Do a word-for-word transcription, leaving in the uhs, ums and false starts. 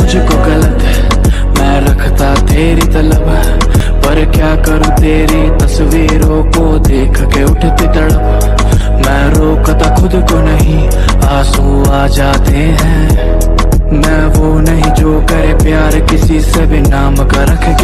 मुझको गलत, मैं रखता तेरी तलब, पर क्या करूं तेरी तस्वीरों को देख के उठती तड़प। मैं रोकता खुद को नहीं, आंसू आ जाते हैं। मैं वो नहीं जो करे प्यार किसी से भी नाम का रखे